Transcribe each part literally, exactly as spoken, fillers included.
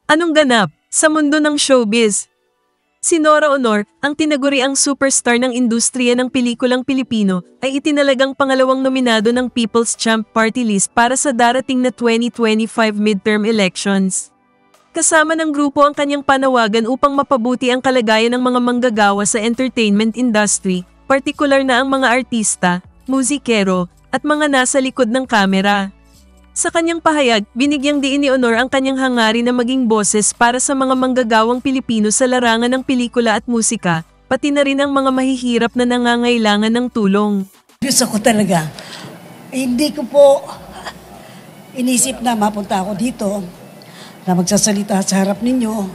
Anong ganap sa mundo ng showbiz? Si Nora Honor, ang tinaguriang superstar ng industriya ng pelikulang Pilipino, ay itinalagang pangalawang nominado ng People's Champ Party List para sa darating na twenty twenty-five midterm elections. Kasama ng grupo ang kanyang panawagan upang mapabuti ang kalagayan ng mga manggagawa sa entertainment industry, partikular na ang mga artista, musikero, at mga nasa likod ng kamera. Sa kanyang pahayag, binigyang diin ni Honor ang kanyang hangarin na maging boses para sa mga manggagawang Pilipino sa larangan ng pelikula at musika, pati na rin ang mga mahihirap na nangangailangan ng tulong. Gusto ko talaga. Hindi ko po inisip na mapunta ako dito, na magsasalita sa harap ninyo.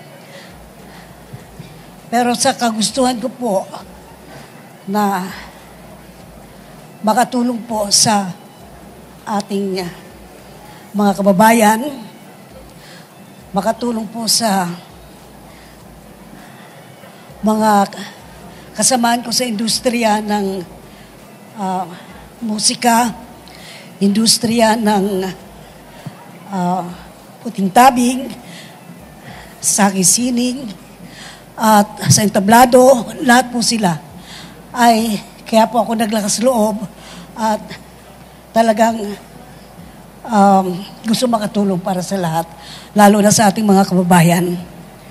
Pero sa kagustuhan ko po na makatulong po sa ating mga kababayan, makatulong po sa mga kasamaan ko sa industriya ng uh, musika, industriya ng uh, puting tabing, sakisining, at sa entablado, lahat po sila ay kaya po ako naglakas loob at talagang um, gusto makatulong para sa lahat, lalo na sa ating mga kababayan.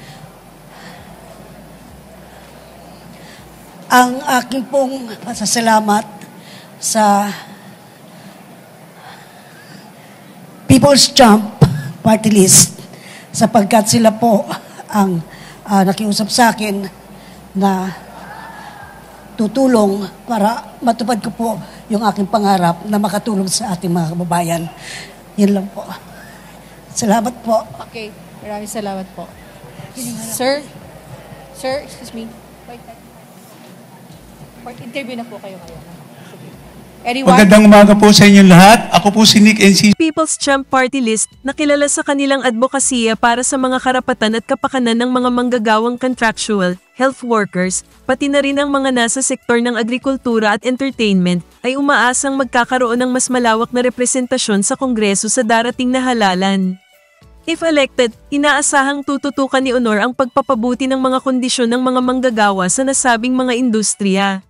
Ang aking pong pasasalamat sa People's Champ Party List sapagkat sila po ang uh, nakiusap sa akin na tutulong para matupad ko po yung aking pangarap na makatulong sa ating mga kababayan. Yun lang po. Salamat po. Okay, maraming salamat po. Sir, sir, excuse me. Wait, wait. Interview na po kayo ngayon. Anyone? Magandang umaga po sa inyong lahat. Ako po si Nick N C. People's Champ Party List na kilala sa kanilang advokasya para sa mga karapatan at kapakanan ng mga manggagawang contractual, health workers, pati na rin ang mga nasa sektor ng agrikultura at entertainment, ay umaasang magkakaroon ng mas malawak na representasyon sa Kongreso sa darating na halalan. If elected, inaasahang tututukan ni Honor ang pagpapabuti ng mga kondisyon ng mga manggagawa sa nasabing mga industriya.